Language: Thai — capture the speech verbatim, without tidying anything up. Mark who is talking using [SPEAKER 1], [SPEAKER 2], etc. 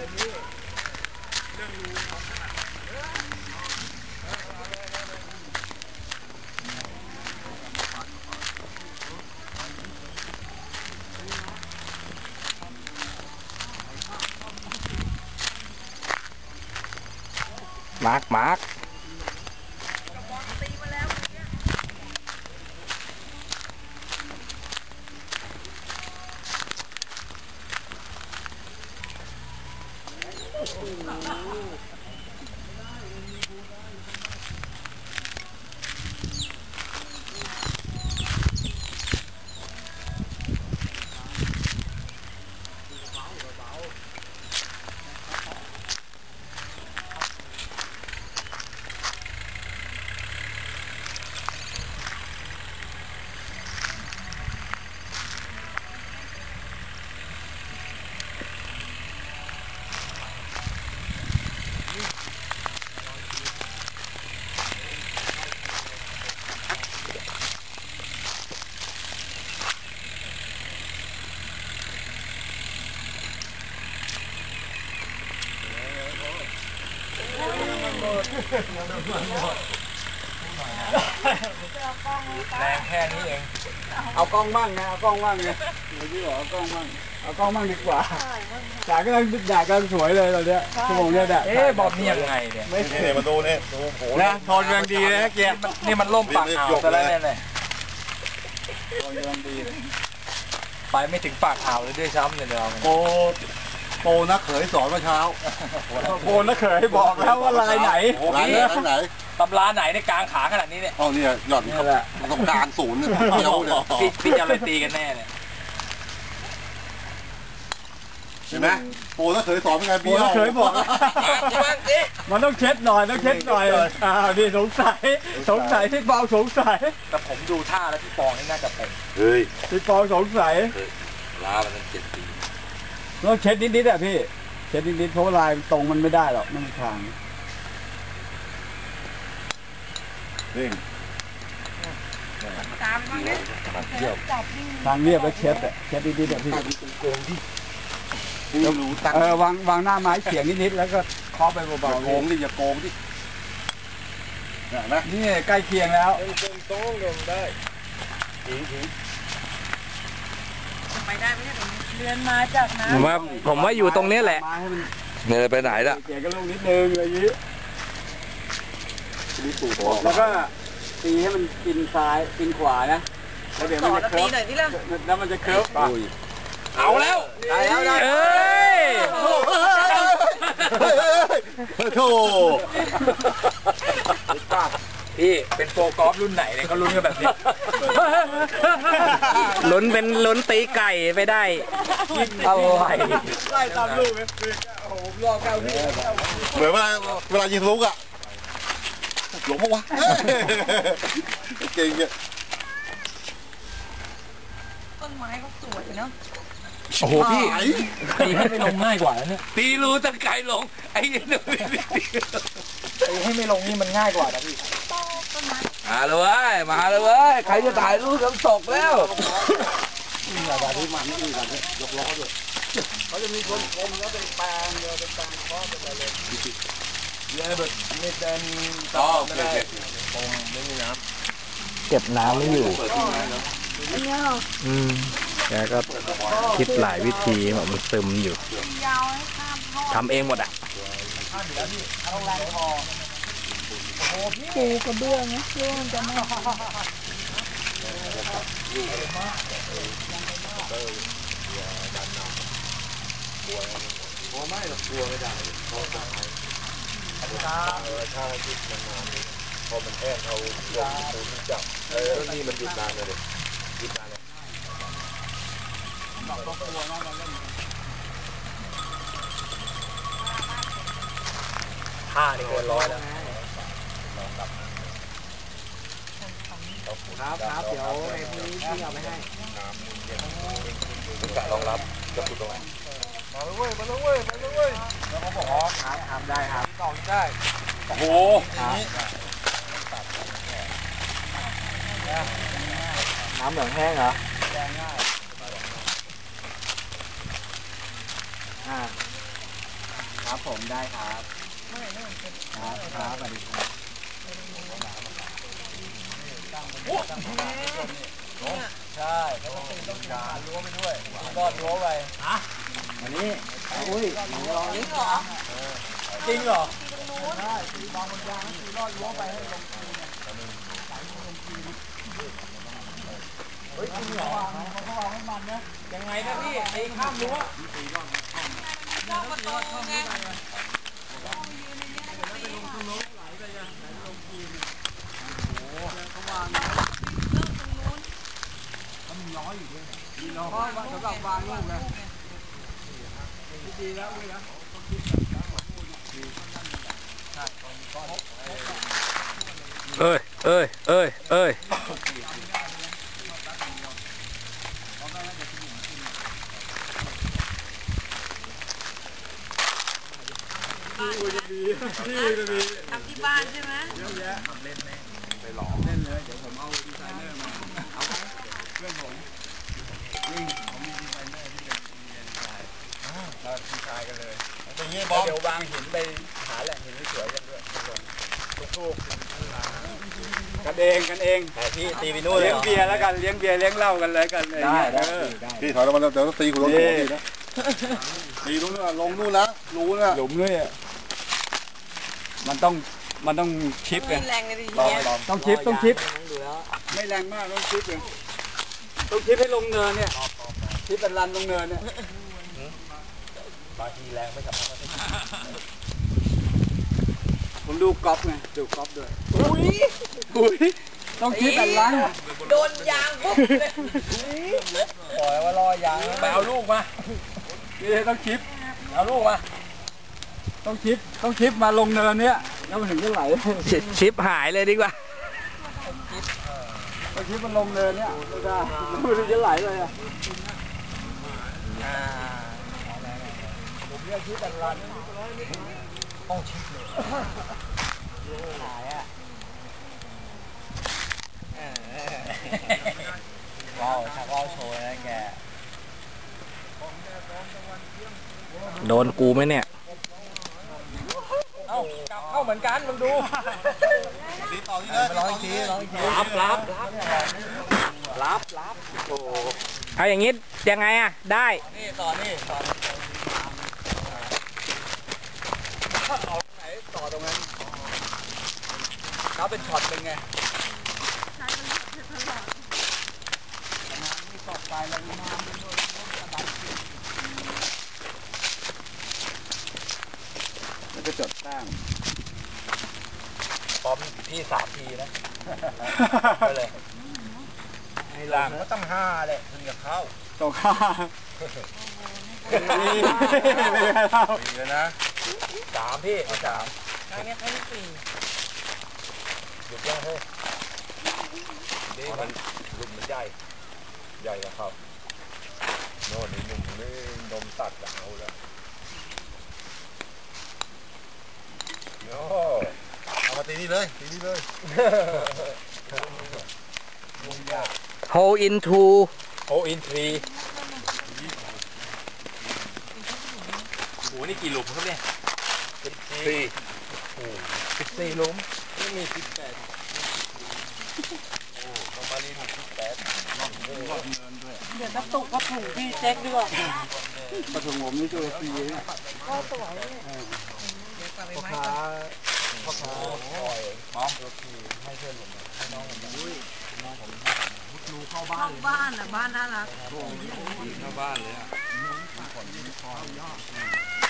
[SPEAKER 1] เลยนี่เรื่องรู้เขาขนาด
[SPEAKER 2] มาร์กมาร์ก
[SPEAKER 1] แรงแค่นี้เอง
[SPEAKER 3] เอากล้องบ้างนะเอากล้องบ้างนะเมื่อกี้บอกเอากล้องบ้างเอากล้องบ้างดีกว่าจ่ายก็ยังจ่ายก็สวยเลยตอนเนี้ยชั่วโมงเนี้ยแหละ
[SPEAKER 1] เอ๊ะบอมนี่ยังไงเนี่ยไม่
[SPEAKER 4] นี่มาดูนี่ดูโห
[SPEAKER 3] นะทอนกำลังดีเลยนะเกียร์
[SPEAKER 1] นี่มันล่มปากอ่าวซะแล้วเนี่ย
[SPEAKER 3] ทอนกำลังดีเลย
[SPEAKER 1] ไปไม่ถึงปากอ่าวเลยด้วยซ้ำเนี่ยเรา
[SPEAKER 3] โปโปนักเขยสอนเมื่อเช้าโปนักเขยบอกแล้วว่าลายไหน
[SPEAKER 4] ลายไหน
[SPEAKER 1] ตำราไหนในกลางขาขนาดนี้เนี่ย
[SPEAKER 4] อ๋อเนี่ยหย่อนครับตรงกลางศูนย์เนี่ยเดียวเนี่ย
[SPEAKER 1] พี่พี่จะอะไรตีกันแน่เนี่ย
[SPEAKER 4] เห็นไหมโปนักเขยสอนเป็นไง
[SPEAKER 3] โปนักเขยบอกมันต้องเช็ดหน่อยต้องเช็ดหน่อยอ้าวนี่สงสัยสงสัยที่เบาสงสัย
[SPEAKER 1] แต่ผมดูท่าแล้วพี่ปองนี่น่าจะเป็น
[SPEAKER 4] เฮ้ย
[SPEAKER 3] พี่ปองสงสัย
[SPEAKER 4] ลามันเจ็ดปี
[SPEAKER 3] ต้องเช็ดนิดๆอ่ะพี่เช็ดนิดๆเพราะลายตรงมันไม่ได้หรอกไม่มีทาง
[SPEAKER 4] เร่ง
[SPEAKER 5] ตามบ้างเนี่ยจับนี่
[SPEAKER 3] ทางเรียบแล้วเช็ดอ่ะเช็ดนิดๆอ่ะพี่
[SPEAKER 4] โกงที่รู้ตั้ง
[SPEAKER 3] เออวางวางหน้าไม้เขียงนิดๆแล้วก็เคาะไปเบาๆ
[SPEAKER 4] โกงดิอย่าโกงดิ
[SPEAKER 3] นะนี่ใกล้เคียงแล้ว
[SPEAKER 4] โต้งลงได้ถีถี
[SPEAKER 5] ไปได้ไหมเนี่ยเรือนมาจากน้ำ
[SPEAKER 2] ผมว่าผมว่าอยู่ตรงนี้แหละเนี่ยไปไหนล่ะ
[SPEAKER 3] เขียงก็ลงนิดนึงอะไรอย่างนี้แล้วก็ตีให้มันกินซ้ายกินขวานะแล้วเดี๋ยวมันจะเคิร์ฟแล้วมันจะเคิร์ฟ
[SPEAKER 1] เอาแล้ว
[SPEAKER 3] ได้แล้วได้
[SPEAKER 2] เอ้ย
[SPEAKER 4] โธ่
[SPEAKER 1] พี่เป็นโปรกอล์ฟรุ่นไหนเนี่ยเขาลุ้นกันแบบนี้
[SPEAKER 2] ลุ้นเป็นลุ้นตีไก่ไปได้
[SPEAKER 3] อะไรไล่ตามลูกเลยโอ้โหรอเก้าที่
[SPEAKER 4] เหมือนเวลาเวลายิงลูกอ่ะหลงปะวะเก่งเนี่ย
[SPEAKER 5] ต้นไม้ก็สวยเนาะ
[SPEAKER 1] โอ้โหพี่ตีให้ไม่ลงง่ายกว่าเนี่ย
[SPEAKER 2] ตีรูตะไคร้ลงไอ้นี่
[SPEAKER 1] ตีให้ไม่ลงนี่มันง่ายกว่านะพี่
[SPEAKER 2] มาเลยเว้ยมาเลยเว้ยใครจะถ่ายรูปน้ำตกแล้ว
[SPEAKER 3] นี่แหละแบบที่มันนี่แบบยกล้อด้วยเขาจะมีคนชมแล้วเป็นแปลงเลยเป็นแปลงคอเป็นอะไรเลยเยอะแบบไม่เต็ม
[SPEAKER 4] ต่อไม่ได้คงไม่มีน้
[SPEAKER 2] ำเก็บน้ำไม่อยู่อืมแกก็คิดหลายวิธีแบบมันซึมอยู่ทำเองหมดอ่ะ
[SPEAKER 5] ปูกระเบื้องนะเรื่องมันจะไม่
[SPEAKER 4] พอไม่หรอกกลัวไม่ได้พอตายถ้าถ้าหยุดนานๆพอมันแห้งเอาลมปูนจับเออนี่มันหยุดนานเลยหยุดนานเลย
[SPEAKER 1] ท่านี่เกินร้อยแล้ว
[SPEAKER 3] ครับครับเดี๋ยวในพรุ่งนี้พี่เอาไปให้
[SPEAKER 4] กะรองรับจะขุดตรงไหนมาเลยเว้ยมาเลยเว้ยมาเลยเว้ยแล้วเขาบอกอ๋อ
[SPEAKER 3] ครับทำได้ครับ
[SPEAKER 4] ต่อได้โอ้โห
[SPEAKER 3] น้ำเหลืองแห้งเหรออ่าครับผมได้ครับครับครับสวัสดีครับใช่แล้วก็ตีต้องการรั้วไปด้วยรอดรั้วไปฮะอันนี้อุ้ยลองนี่เหรอจริงเหรอใช่ตีบางบนยางตีรอดรั้วไปให้ลงทีเนี่ยเฮ้ยจริงเหรอเขาวางให้มันนะยังไงนะพี่ตีข้ามรั้ว
[SPEAKER 5] จ้าประตูไง
[SPEAKER 3] น้อยอยู่ด้วยดีน้อยสำหรับวางลูกนะดีแล้วดีแล้ว
[SPEAKER 2] เอ้ยเอ้ยเอ้ยเอ้ย
[SPEAKER 5] ทำที่บ้านใช่ไหม
[SPEAKER 3] เยอะแยะทำเล่นแน่ไปหลอมเล่นเลยเดี๋ยวผมเอาดีไซเนอร์มาเอาเพื่อนผมนี่ผมมีดีไซเนอร์ที่เป็นดีไซน์เราดีไซน์กันเลยตรงนี้บอสเดี๋ยววางหินไปหาแหล่งหินสวยกันด้วยทุกๆกันเองกันเองแต่พี่ตีไปนู่นเลยเลี้ยงเบียร์แล้วกันเลี้ยงเบียร์เลี้ยงเหล้ากันเลยกันได้ได้พี่ถอยลงมาเดี๋ยวตีคุณลงหัวดีนะตีลงนู่นลงนู่นนะรู้นะหลุมด้วยมันต้องมันต้องชิปไง
[SPEAKER 5] แรงเลยดิ
[SPEAKER 3] ต้องชิปต้องชิปไม่แรงมากต้องชิปเองต้องชิปให้ลงเนินเนี่ยชิปเป็นรันลงเนินเนี่ยบางทีแรงไม่สำคัญผมดูก๊อฟไงดูก๊อฟด้วยอุ้ยอุ้ยต้องชิปเป็นรัน
[SPEAKER 5] โดนยางปุ๊บเลย
[SPEAKER 3] ปล่อยว่ารอยางไปเอาลูกมานี่ต้องชิปเอาลูกมาต้องชิปต้องชิปมาลงเนินเนี้ยแล้วมันถึงจะไหล
[SPEAKER 2] ชิปหายเลยดีกว่า
[SPEAKER 3] ต้องชิปมันลงเนินเนี้ยไม่ได้มันถึงจะไหลเลยอ่ะผมเรียกชิปแต่รันต้องชิปเลยหายอ่ะว้าวชักว้าวโชว์นะแก
[SPEAKER 2] โดนกูไหมเนี่ย
[SPEAKER 3] เอ้ากลับเข้าเหมือนกันมึงดูตีต่อที่เลยร้อยทีร้อยทีรับรับรับรับรับโอ้
[SPEAKER 2] เอาอย่างงี้ยังไงอ่ะได้
[SPEAKER 3] นี่ต่อนี่ต่อเอาไหนต่อตรงนั้นเขาเป็นช็อตเป็นไงนี่ต่อไปแล้วมาแล้วก็จดตั้งพร้อมที่สามทีนะไปเลยไอ้หลังก็ต้องห้าเลยถึงจะเข้าต้องห้านี่ไม่ได้เข้าสี่เลยนะสามพี่สาม
[SPEAKER 5] ครั้งนี้ครั้งที่สี่
[SPEAKER 3] หยุดยังเฮ้ยนี่มันหลุมมันใหญ่ใหญ่นะครับโน่นนี่หนุ่มนี่นมตัดจะเอาแล้วโย่เอามาตีนี่เลยตีนี่เลย
[SPEAKER 2] Hole into
[SPEAKER 3] Hole in three โอ้นี่กี่หลุมครับเนี่ยสิบสี่โอ้สิบสี่หลุมนี่มีสิบแปดโอ้ประมาณนี้มีสิบแปดรอบเงินด้วย
[SPEAKER 5] เดี๋ยวน้ำตุกก็ถุงพี่เจ๊กดีกว่า
[SPEAKER 3] ปฐมผมนี่ตัวสี่เนี่ย
[SPEAKER 5] ก็สวย
[SPEAKER 3] พ่อค้าพ่อค้าปล่อยพร้อมตัวสี่ให้เพื่อนผมให้น้องผมด้วยน้องผมมุดรูเข้าบ้าน
[SPEAKER 5] บ้านอ่ะบ้านน่ารัก
[SPEAKER 3] เข้าบ้านเลยอ่ะ